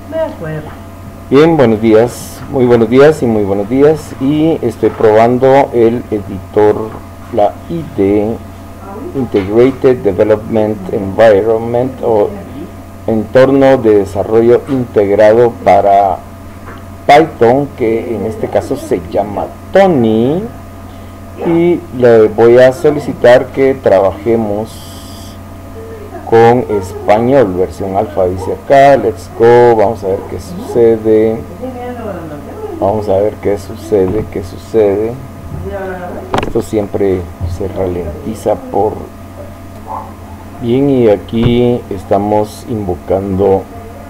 Bien, buenos días, muy buenos días y muy buenos días. Y estoy probando el editor, la IDE, Integrated Development Environment, o entorno de desarrollo integrado para Python, que en este caso se llama Tony. Y le voy a solicitar que trabajemos con español, versión alfa, dice acá. Let's go, vamos a ver qué sucede. Vamos a ver qué sucede. Esto siempre se ralentiza por bien, y aquí estamos invocando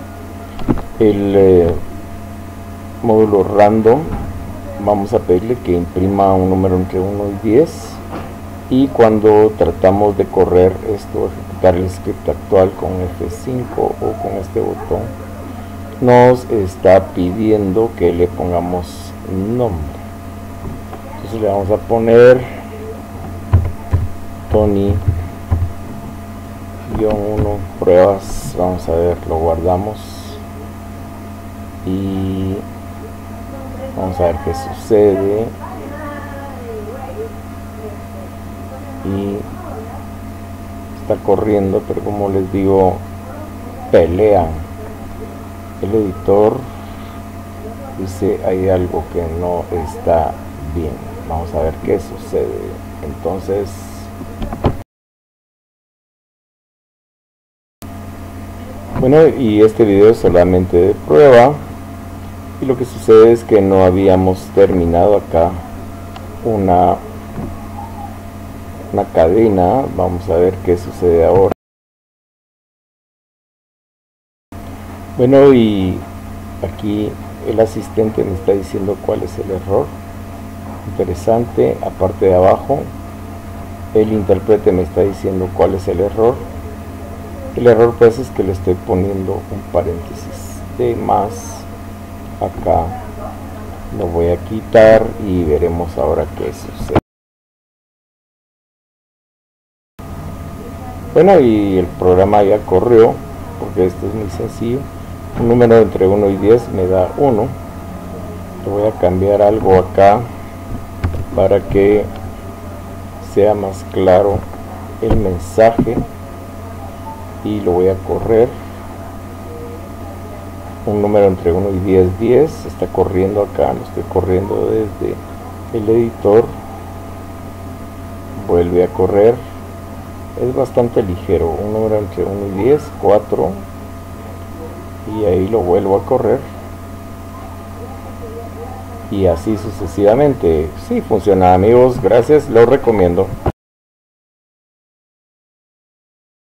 el módulo random. Vamos a pedirle que imprima un número entre 1 y 10, y cuando tratamos de correr esto, ejecutar el script actual con F5 o con este botón, nos está pidiendo que le pongamos nombre. Entonces le vamos a poner Tony-1 pruebas. Vamos a ver, lo guardamos y vamos a ver qué sucede. Y está corriendo, pero como les digo, pelean. El editor dice hay algo que no está bien. Vamos a ver qué sucede. Entonces, bueno, y este video es solamente de prueba, y lo que sucede es que no habíamos terminado acá una cadena. Vamos a ver qué sucede ahora. Bueno, y aquí el asistente me está diciendo cuál es el error. Interesante. Aparte de abajo, el intérprete me está diciendo cuál es el error. El error pues es que le estoy poniendo un paréntesis de más acá. Lo voy a quitar y veremos ahora qué sucede. Bueno, y el programa ya corrió, porque esto es muy sencillo. Un número entre 1 y 10 me da 1. Le voy a cambiar algo acá para que sea más claro el mensaje, y lo voy a correr. Un número entre 1 y 10, 10. Está corriendo acá, lo estoy corriendo desde el editor. Vuelve a correr. Es bastante ligero. Un número entre 1 y 10, 4. Y ahí lo vuelvo a correr. Y así sucesivamente. Sí, funciona, amigos. Gracias, lo recomiendo.